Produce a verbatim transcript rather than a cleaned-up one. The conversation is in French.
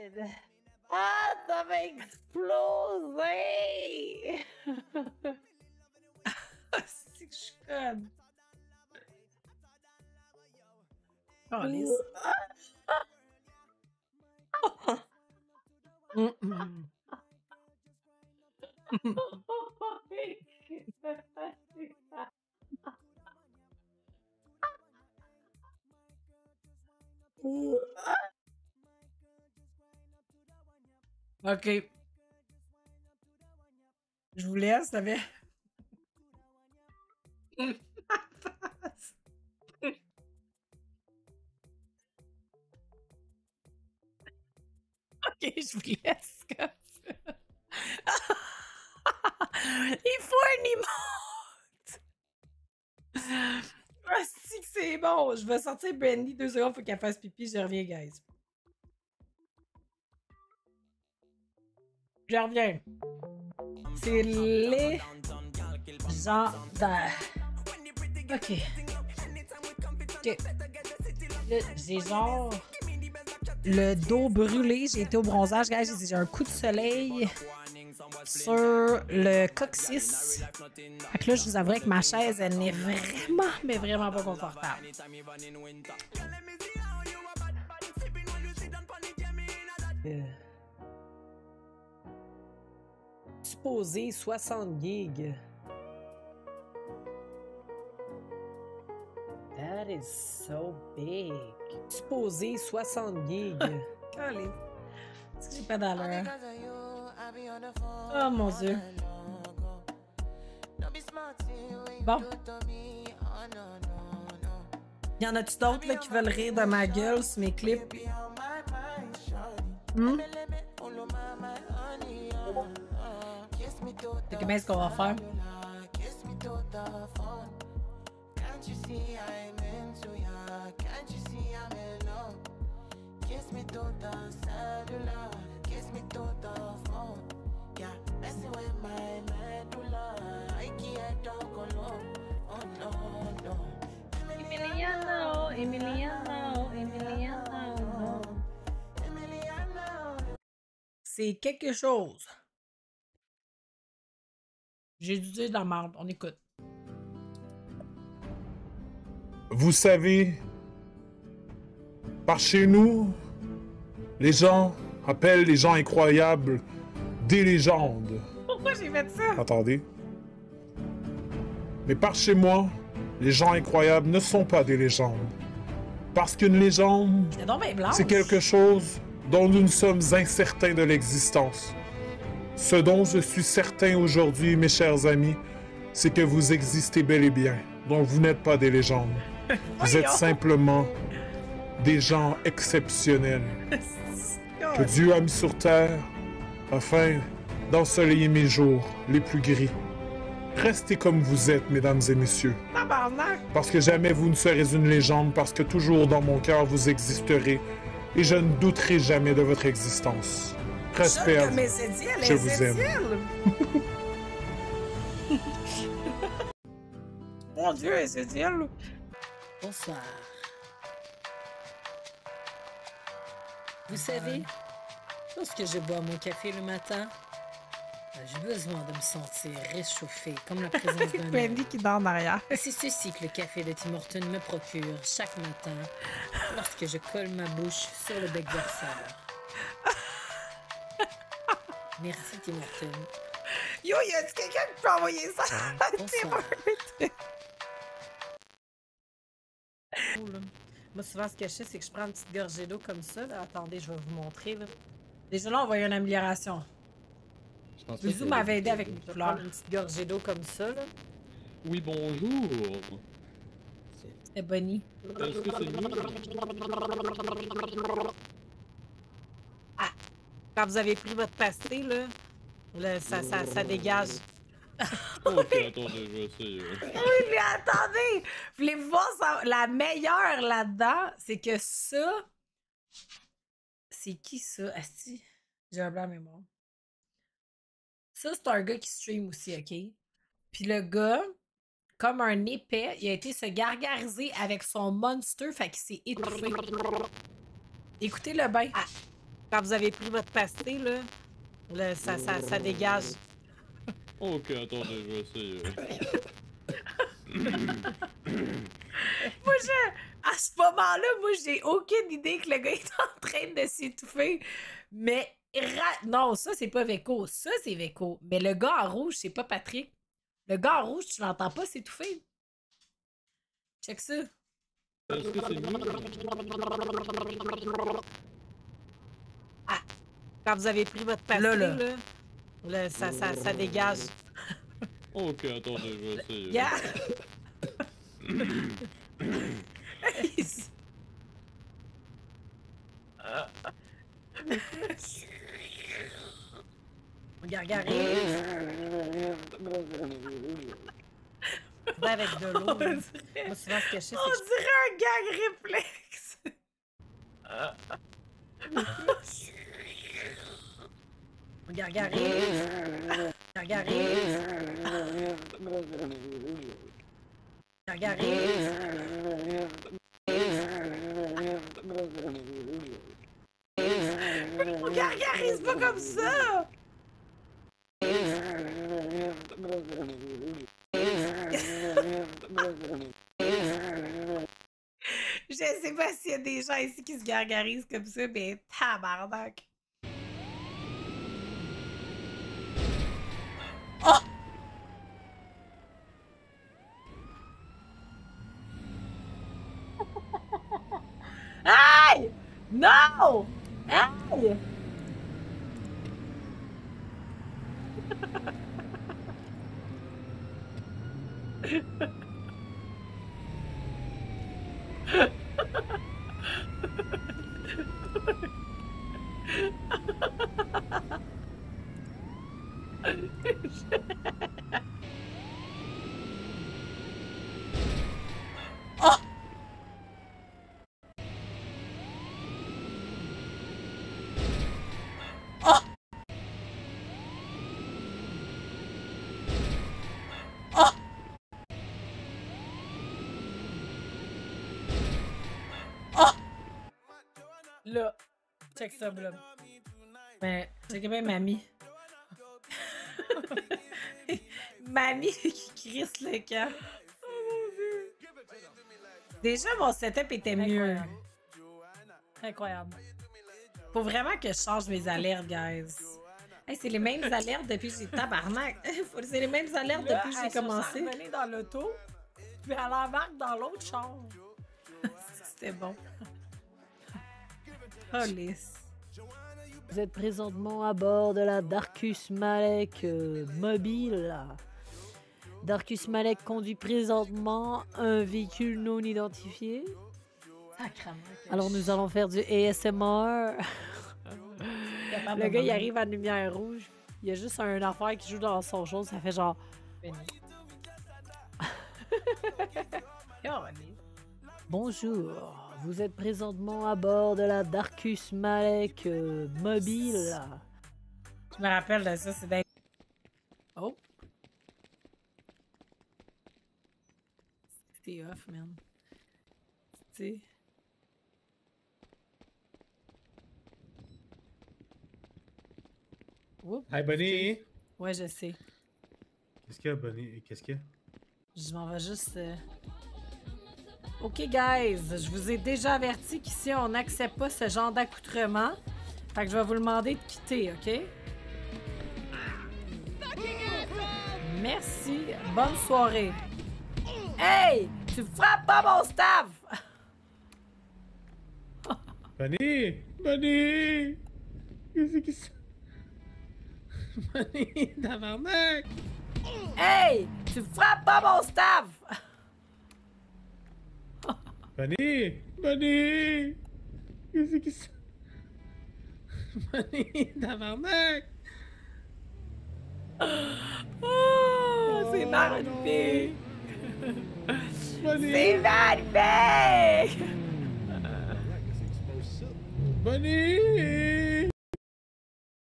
Ah, ça va exploser! C'est que je suis conne. Oh, lisse. OK. Je vous laisse, ça fait. OK, je vous laisse comme ça. Il faut un emote! Ah, si que c'est bon! Je vais sortir Brandy deux secondes, faut qu'elle fasse pipi, je reviens, guys. Je reviens. C'est les gens de... OK. OK. Là, j'ai genre le dos brûlé. J'ai été au bronzage, guys. J'ai un coup de soleil sur le coccyx. Fait que là, je vous avouerai que ma chaise, elle n'est vraiment, mais vraiment pas confortable. Euh... Supposé soixante gigs. That is so big. Supposé soixante gigs. Allez. Est-ce que j'ai pas d'allure? Oh mon Dieu. Bon. Y en a-tu d'autres là, qui veulent rire de ma gueule sur mes clips? Hmm? C'est bien ce qu'on va faire. Emiliano, Emiliano, Emiliano. C'est quelque chose. J'ai dû dire de la merde. On écoute. Vous savez, par chez nous, les gens appellent les gens incroyables des légendes. Pourquoi j'ai fait ça? Attendez. Mais par chez moi, les gens incroyables ne sont pas des légendes. Parce qu'une légende, c'est quelque chose dont nous sommes incertains de l'existence. Ce dont je suis certain aujourd'hui, mes chers amis, c'est que vous existez bel et bien. Donc vous n'êtes pas des légendes. Vous êtes simplement des gens exceptionnels que Dieu a mis sur terre afin d'ensoleiller mes jours les plus gris. Restez comme vous êtes, mesdames et messieurs. Parce que jamais vous ne serez une légende, parce que toujours dans mon cœur vous existerez et je ne douterai jamais de votre existence. Respect à vous. Je vous aime. Mon Dieu, c'est elle. Bonsoir. Vous savez, lorsque je bois mon café le matin, j'ai besoin de me sentir réchauffé, comme la présence d'un homme. Qui dort en arrière. C'est ceci que le café de Tim Hortons me procure chaque matin lorsque je colle ma bouche sur le bec verseur. Merci Tim Hortons. Yo, y a-t-il quelqu'un qui peut envoyer ça à Tim Hortons? Moi, souvent, ce que je fais, c'est que je prends une petite gorgée d'eau comme ça. Là. Attendez, je vais vous montrer. Là. Déjà là, on voit une amélioration. Zouzou m'avait aidé avec mes couleurs. Une petite gorgée d'eau comme ça. Là. Oui, bonjour. C'était Bonnie. Est-ce que c'est mieux? Ah! Quand vous avez pris votre pasté, là, là ça, ça, ça dégage. Ok, attendez, je vais essayer. Oui, mais attendez! Voulez-vous voir ça? La meilleure là-dedans, c'est que ça... C'est qui ça? Asti, j'ai un blanc à mémoire. Ça, c'est un gars qui stream aussi, OK? Puis le gars, comme un épais, il a été se gargariser avec son monster, fait qu'il s'est étouffé. Écoutez-le bien. Ah. Quand vous avez pris votre pasté, là, là ça, ça, ça dégage. Ok, attendez, je vais essayer. Moi, je... à ce moment-là, moi, j'ai aucune idée que le gars est en train de s'étouffer. Mais, ra... non, ça, c'est pas Veko. Ça, c'est Veko. Mais le gars en rouge, c'est pas Patrick. Le gars en rouge, tu l'entends pas s'étouffer. Check ça. Est-ce que c'est lui? Ah, quand vous avez pris votre pasté, là, là, là, là ça, ça, ça dégage. Ok, attendez, je vais essayer. Yeah. Regarde, regarde. Avec de l'eau. Moi, souvent, ce que je sais, c'est on dirait un gag réflexe. Regarde, regarde. Regarde, regarde. Regarde, regarde, c'est pas comme ça. Je sais pas s'il y a des gens ici qui se gargarisent comme ça, mais tabarnak. Oh! Aïe! Non! Aïe! Oh! Oh! Oh! Oh! Là, check ça, là. Mais, check bien mamie. Mamie qui crisse le camp. Oh mon Dieu. Déjà, mon setup était mieux. Incroyable. Incroyable. Faut vraiment que je change mes alertes, guys. Hey, c'est les mêmes alertes depuis que j'ai tabarnak. C'est les mêmes alertes là, depuis que j'ai commencé. Elle s'est dans l'auto, puis elle embarque dans l'autre chambre. C'était bon. Police. Vous êtes présentement à bord de la Darkus Malek euh, mobile. Darkus Malek conduit présentement un véhicule non identifié. Sacrement. Alors nous allons faire du A S M R. Le gars, il arrive à la lumière rouge. Il y a juste un affaire qui joue dans son chose. Ça fait genre... Bonjour. Vous êtes présentement à bord de la Darkus Malek euh, mobile. Je me rappelle de ça, c'est d'être... Oh! C'était off, man. Tu sais... Oups, Hi, Bunny! Ouais, je sais. Qu'est-ce qu'il y a, Bunny? Qu'est-ce qu'il y a? Je m'en vais juste... Euh... OK, guys, je vous ai déjà averti qu'ici, on n'accepte pas ce genre d'accoutrement. Fait que je vais vous demander de quitter, OK? Merci. Bonne soirée. Hey! Tu frappes pas mon staff! Bunny! Bunny! Qu'est-ce que c'est? Bunny, tabarnak! Hey! Tu frappes pas mon staff! Bunny! Bunny! Qu'est-ce que c'est? Bunny, tabarnak! Oh, c'est magnifique! C'est magnifique! Bunny!